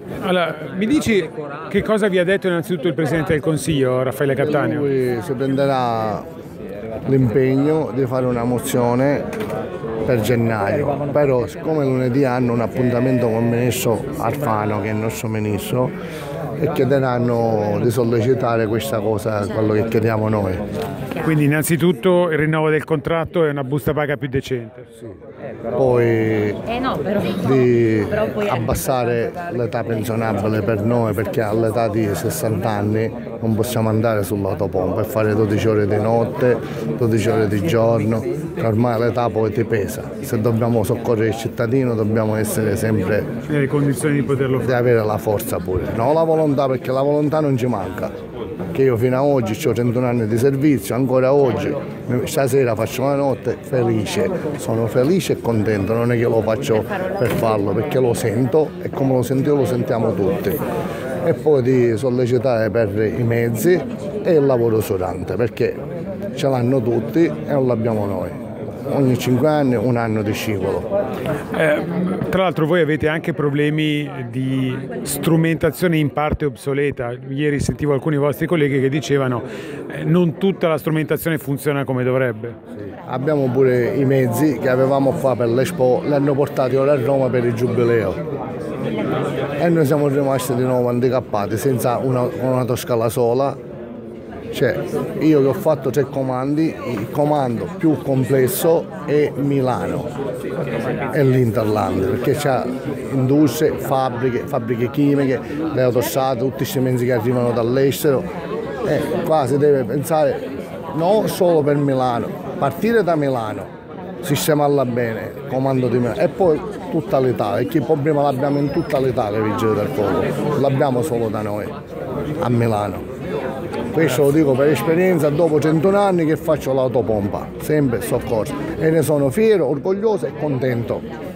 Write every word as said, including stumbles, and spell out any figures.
Allora, mi dici che cosa vi ha detto innanzitutto il Presidente del Consiglio, Raffaele Cattaneo? Lui si prenderà l'impegno di fare una mozione per gennaio, però siccome lunedì hanno un appuntamento con il ministro Alfano, che è il nostro ministro, e chiederanno di sollecitare questa cosa, quello che chiediamo noi. Quindi innanzitutto il rinnovo del contratto e una busta paga più decente. Sì. Poi di abbassare l'età pensionabile per noi, perché all'età di sessanta anni non possiamo andare sull'autopompa e fare dodici ore di notte, dodici ore di giorno, che ormai l'età poi ti pesa. Se dobbiamo soccorrere il cittadino dobbiamo essere sempre nelle condizioni di poterlo fare. Di avere la forza pure, non la volontà, perché la volontà non ci manca. Che io fino ad oggi ho trentuno anni di servizio, ancora oggi, stasera faccio la notte felice, sono felice e contento, non è che lo faccio per farlo, perché lo sento e come lo sento io lo sentiamo tutti. E poi di sollecitare per i mezzi e il lavoro usurante, perché ce l'hanno tutti e non l'abbiamo noi. Ogni cinque anni un anno di scivolo. Eh, tra l'altro voi avete anche problemi di strumentazione in parte obsoleta. Ieri sentivo alcuni vostri colleghi che dicevano eh, non tutta la strumentazione funziona come dovrebbe. Sì. Abbiamo pure i mezzi che avevamo qua per l'Expo, li hanno portati ora a Roma per il Giubileo e noi siamo rimasti di nuovo handicappati senza una, una toscala sola. Cioè, io che ho fatto tre comandi, il comando più complesso è Milano e l'Interland, perché c'è industrie, fabbriche, fabbriche chimiche, le autostrade, tutti questi mezzi che arrivano dall'estero, e qua si deve pensare non solo per Milano, partire da Milano, sistemarla bene, comando di Milano, e poi tutta l'Italia, perché il problema l'abbiamo in tutta l'Italia, Vigili del Fuoco, non l'abbiamo solo da noi, a Milano. Questo lo dico per esperienza, dopo centuno anni che faccio l'autopompa, sempre soccorso, e ne sono fiero, orgoglioso e contento.